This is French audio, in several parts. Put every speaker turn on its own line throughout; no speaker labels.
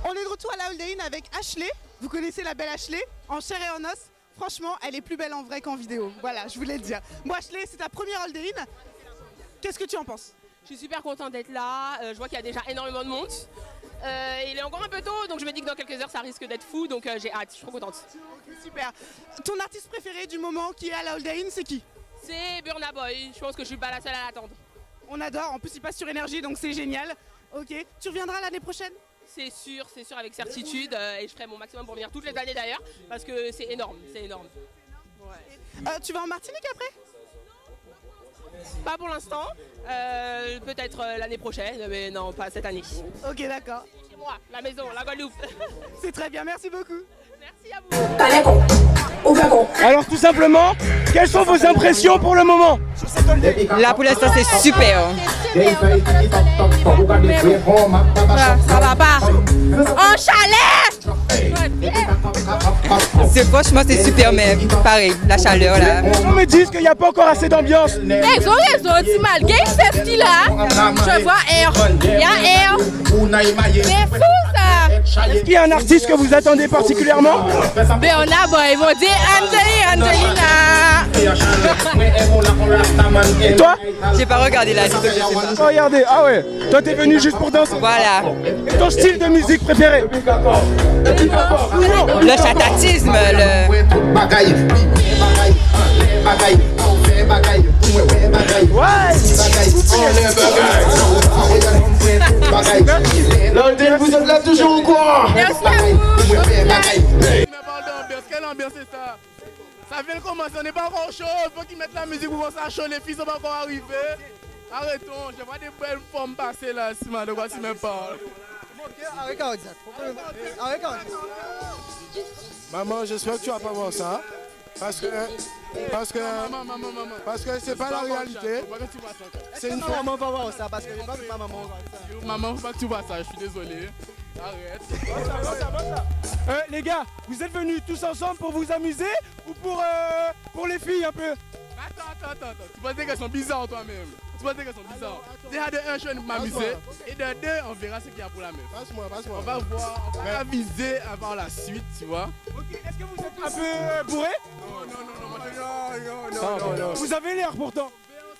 On est de retour à la Hold In avec Ashley. Vous connaissez la belle Ashley, en chair et en os. Franchement, elle est plus belle en vrai qu'en vidéo. Voilà, je voulais le dire. Bon Ashley, c'est ta première Hold In. Qu'est-ce que tu en penses?
Je suis super contente d'être là. Je vois qu'il y a déjà énormément de monde. Il est encore un peu tôt, donc je me dis que dans quelques heures, ça risque d'être fou. Donc j'ai hâte, je suis trop contente.
Super. Ton artiste préféré du moment qui est à la Hold In, c'est qui? C'est
Burna Boy. Je pense que je suis pas la seule à l'attendre.
On adore. En plus, il passe sur Énergie, donc c'est génial. Ok. Tu reviendras l'année prochaine?
C'est sûr avec certitude. Et je ferai mon maximum pour venir toutes les années d'ailleurs, parce que c'est énorme, Ouais.
Tu vas en Martinique après?
Pas pour l'instant, peut-être l'année prochaine, mais non, pas cette année.
Ok, d'accord.
Chez moi, la maison, la Guadeloupe.
C'est très bien, merci beaucoup.
Merci à vous.
Alors tout simplement, quelles sont vos impressions pour le moment?
Là pour l'instant c'est super. Ça va pas. En chalet. Franchement c'est super, mais pareil, la chaleur là.
On me dit qu'il n'y a pas encore assez d'ambiance.
Mais ils ont raison, tu malgré ce style là, je vois air. Il y a air. C'est fou ça.
Est-ce qu'il y a un artiste que vous attendez particulièrement?
Burna Boy, ils vont dire Angelina.
Et toi?
J'ai pas regardé la vidéo.
Oh, regardez, ah ouais, toi t'es venu juste pour danser.
Voilà.
Et ton style de musique préféré?
Le chatatisme,
Vous êtes là toujours ou quoi?
Merci à vous.
Quelle ambiance c'est ça? Ça vient de commencer, on n'est pas encore chaud, il faut qu'ils mettent la musique pour commencer à chaud, les filles sont pas encore arrivées. Arrêtons, je vois des belles formes passer là, si de quoi tu me parles.
Maman, j'espère que tu vas pas voir ça. Parce que c'est pas la réalité.
C'est une fois. Maman va voir ça parce que je pas que ma maman va ça. Maman, faut pas que tu vois ça, je suis désolé. Arrête.
Les gars, vous êtes venus tous ensemble pour vous amuser ou pour les filles un peu?
Attends. Tu penses qu'elles sont bizarres toi-même. Tu penses qu'elles sont bizarres. Déjà de un, je vais m'amuser. Et de deux, on verra ce qu'il y a pour la meuf.
Passe-moi.
On va voir, on va viser avant la suite, tu vois.
Ok, est-ce que vous êtes un peu bourré?
Non.
Vous avez l'air pourtant.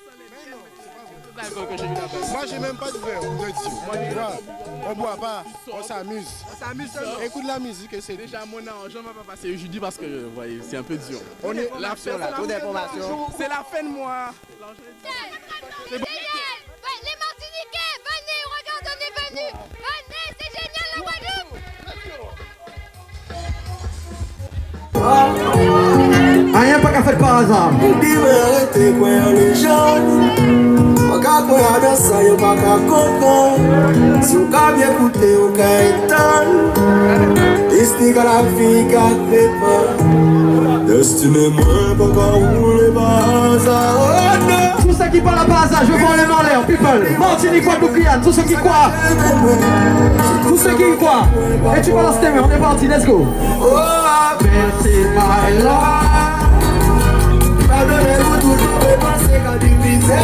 Moi j'ai même pas de verre, on boit pas, on s'amuse. Écoute la musique et c'est
déjà mon argent va pas passer jeudi parce que vous voyez, c'est un peu dur.
On est
la fête, c'est la fin de mois.
Les Martiniquais, venez, regarde, on est venus. Venez, c'est génial la Guadeloupe.
Rien pas qu'à faire par hasard. Quand on a ça, y'a pas qu'à comprendre. Si on a bien écouté, on a éteindre. Ici, quand la vie a fait peur. Destiné-moi, pas qu'à rouler par hasard. Tous ceux qui parlent par hasard, je veux voir les mains en l'air, people. Martinique, Guadeloupe, Guyane, tous ceux qui croient. Tous ceux qui croient. Et tu balances tes mains, on est parti, let's go. Oh, merci, my love. Pardonnez-vous tout, je vais passer qu'à diviser.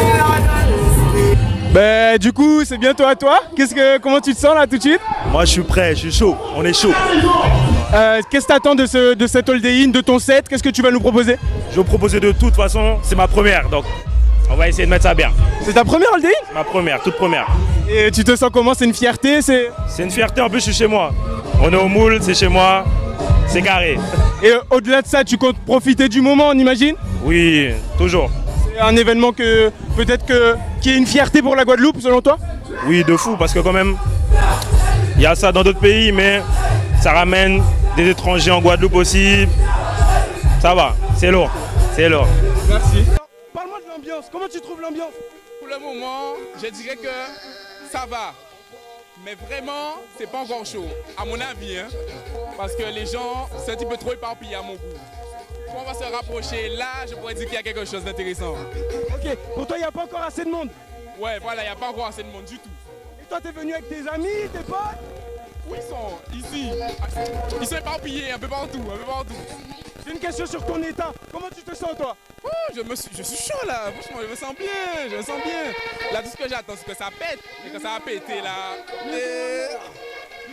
Ben du coup c'est bientôt à toi. Comment tu te sens là tout de suite?
Moi je suis prêt, je suis chaud, on est chaud.
Qu'est-ce que t'attends de cette Hold In, de ton set? Qu'est-ce que tu vas nous proposer?
Je vais vous proposer de toute façon, c'est ma première, donc on va essayer de mettre ça bien.
C'est ta première Hold In?
Ma première, toute première.
Et tu te sens comment? C'est une fierté? C'est
une fierté, en plus je suis chez moi. On est au moule, c'est chez moi, c'est carré.
Et au-delà de ça, tu comptes profiter du moment, on imagine?
Oui, toujours.
C'est un événement que peut-être qui est une fierté pour la Guadeloupe selon toi?
Oui, de fou, parce que quand même, il y a ça dans d'autres pays, mais ça ramène des étrangers en Guadeloupe aussi. Ça va, c'est lourd, c'est lourd.
Merci. Parle-moi de l'ambiance, comment tu trouves l'ambiance?
Pour le moment, je dirais que ça va. Mais vraiment, c'est pas encore chaud, à mon avis. Hein, parce que les gens, c'est un petit peu trop éparpillé à mon goût. Quand on va se rapprocher là, je pourrais dire qu'il y a quelque chose d'intéressant.
Ok, pour toi, il n'y a pas encore assez de monde?
Ouais, voilà, il n'y a pas encore assez de monde du tout.
Et toi, t'es venu avec tes amis, tes potes?
Où ils sont? Ici. Ils sont éparpillés un peu partout,
J'ai une question sur ton état. Comment tu te sens, toi?
Oh, je suis chaud là, franchement, je me sens bien. Là, tout ce que j'attends, c'est que ça pète. Et que ça a pété là.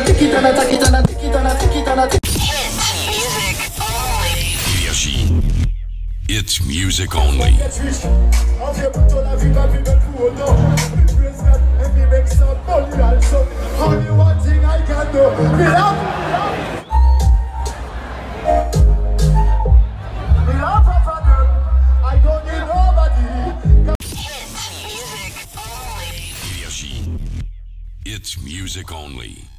It's music only.
Only one thing I can do. I don't need nobody.
It's music only.